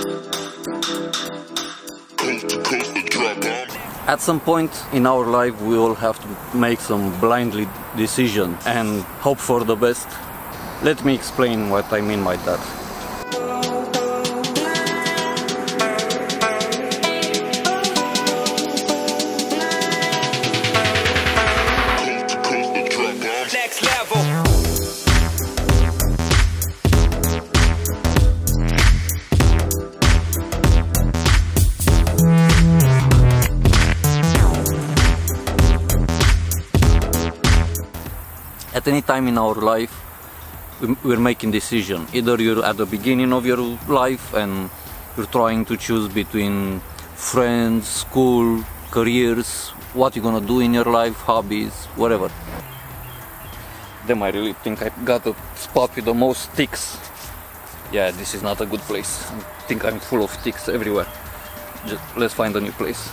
At some point in our life we all have to make some blindly decision and hope for the best. Let me explain what I mean by that. Next level. At any time in our life, we're making decision. Either you're at the beginning of your life and you're trying to choose between friends, school, careers, what you're gonna do in your life, hobbies, whatever. Damn, I really think I got a spot with the most ticks. Yeah, this is not a good place. I think I'm full of ticks everywhere. Just let's find a new place.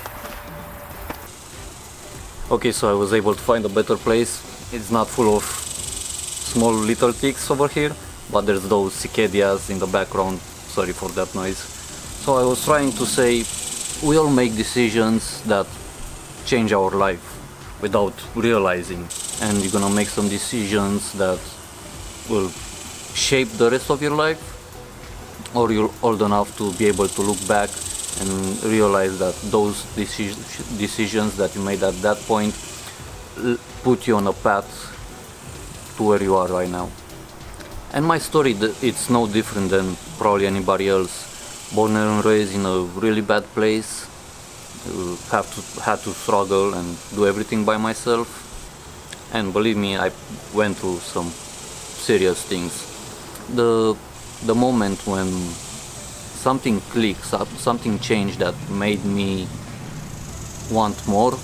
Okay, so I was able to find a better place. It's not full of small little ticks over here, but there's those cicadas in the background. Sorry for that noise. So I was trying to say, we all make decisions that change our life without realizing, and you're gonna make some decisions that will shape the rest of your life, or you're old enough to be able to look back and realize that those decisions that you made at that point put you on a path to where you are right now. And my story, it's no different than probably anybody else. Born and raised in a really bad place, had to struggle and do everything by myself. And believe me, I went through some serious things. The moment when something clicked, something changed that made me want more,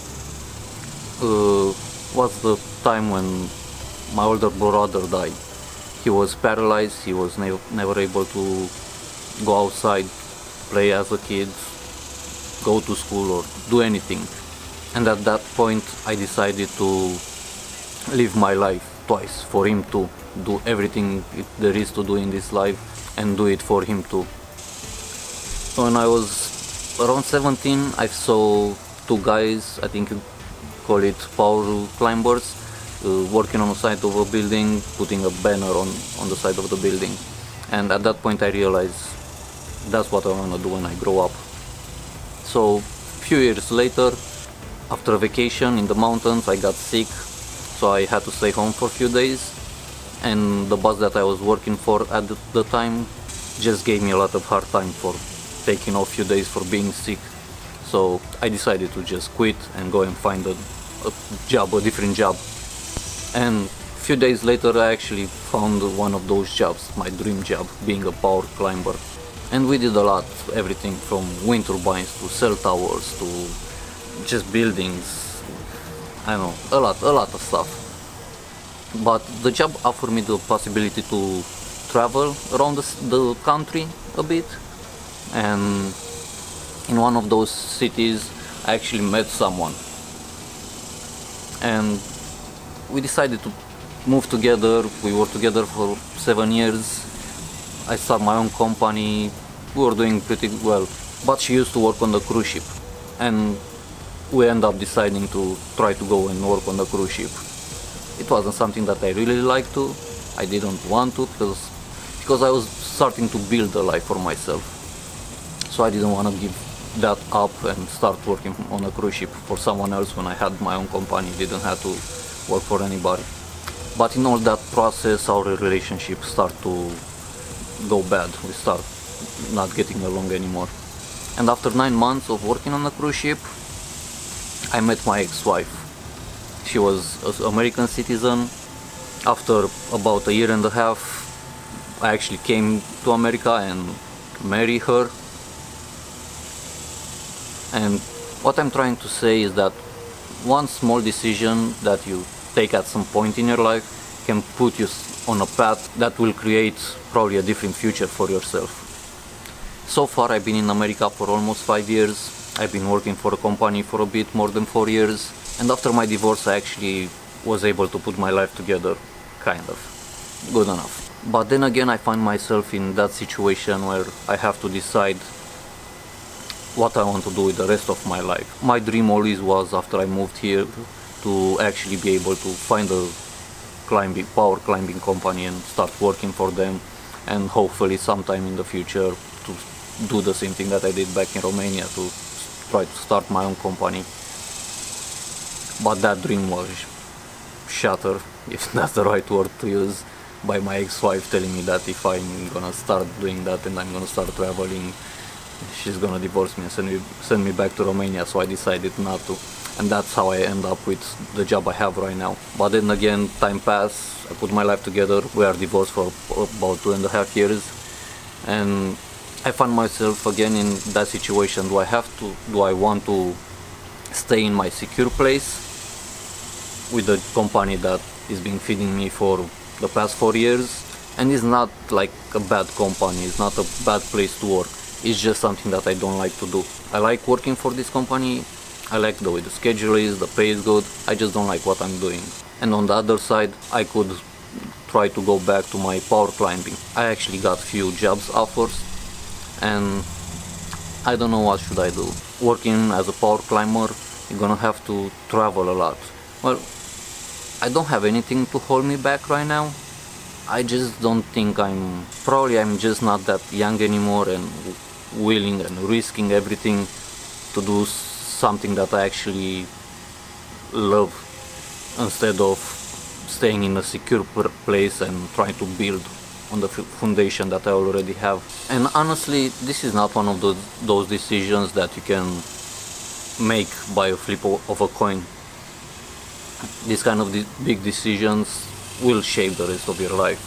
was the time when my older brother died. He was paralyzed, he was never able to go outside, play as a kid, go to school or do anything. And at that point I decided to live my life twice, for him to do everything there is to do in this life and do it for him too. When I was around 17, I saw two guys, I think you call it power climbers, working on the side of a building, putting a banner on the side of the building. And at that point I realized that's what I want to do when I grow up. So a few years later, after a vacation in the mountains, I got sick, so I had to stay home for a few days. And the boss that I was working for at the time just gave me a lot of hard time for taking off a few days for being sick. So I decided to just quit and go and find a different job. And a few days later I actually found one of those jobs, my dream job, being a power climber. And we did a lot, everything from wind turbines to cell towers to just buildings, I don't know, a lot of stuff. But the job offered me the possibility to travel around the country a bit, and in one of those cities I actually met someone, and we decided to move together. We were together for 7 years. I started my own company, we were doing pretty well, but she used to work on the cruise ship, and we ended up deciding to try to go and work on the cruise ship. It wasn't something that I really liked to. I didn't want to because I was starting to build a life for myself. So I didn't want to give that up and start working on a cruise ship for someone else when I had my own company, didn't have to work for anybody. But in all that process, our relationship started to go bad. We start not getting along anymore. And after 9 months of working on a cruise ship, I met my ex-wife. She was an American citizen. After about a year and a half, I actually came to America and married her. And what I'm trying to say is that one small decision that you take at some point in your life can put you on a path that will create probably a different future for yourself. So far I've been in America for almost 5 years. I've been working for a company for a bit more than 4 years. And after my divorce I actually was able to put my life together, kind of. Good enough. But then again I find myself in that situation where I have to decide what I want to do with the rest of my life. My dream always was, after I moved here, to actually be able to find a power climbing company and start working for them, and hopefully sometime in the future to do the same thing that I did back in Romania, to try to start my own company. But that dream was shattered, if that's the right word to use, by my ex-wife telling me that if I'm gonna start doing that and I'm gonna start traveling, she's gonna divorce me and send me back to Romania. So I decided not to, and that's how I end up with the job I have right now. But then again, time passed, I put my life together, we are divorced for about 2.5 years, and I found myself again in that situation. Do I want to stay in my secure place with the company that is been feeding me for the past 4 years, and it's not like a bad company, it's not a bad place to work, it's just something that I don't like to do. I like working for this company, I like the way the schedule is, the pay is good, I just don't like what I'm doing. And on the other side, I could try to go back to my power climbing. I actually got few jobs offers, and I don't know what should I do. Working as a power climber, you're gonna have to travel a lot. Well, I don't have anything to hold me back right now. I just don't think I'm just not that young anymore and willing and risking everything to do something that I actually love, instead of staying in a secure place and trying to build on the foundation that I already have. And honestly, this is not one of those decisions that you can make by a flip of a coin. These kind of big decisions will shape the rest of your life.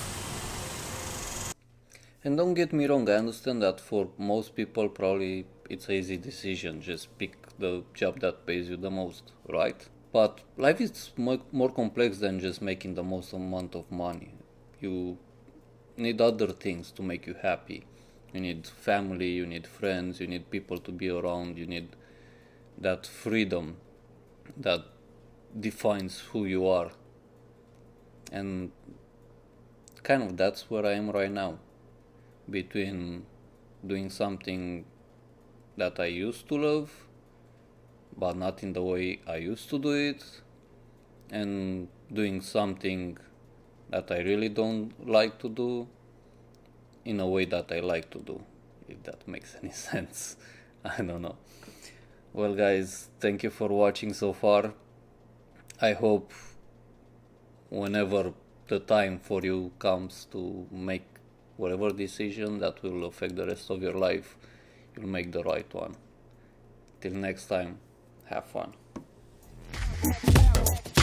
And don't get me wrong, I understand that for most people probably it's an easy decision, just pick the job that pays you the most, right? But life is more complex than just making the most amount of money. You need other things to make you happy. You need family, you need friends, you need people to be around, you need that freedom that defines who you are. And kind of that's where I am right now, between doing something that I used to love but not in the way I used to do it, and doing something that I really don't like to do in a way that I like to do, if that makes any sense. I don't know. Well guys, thank you for watching so far. I hope whenever the time for you comes to make whatever decision that will affect the rest of your life, you'll make the right one. Till next time, have fun.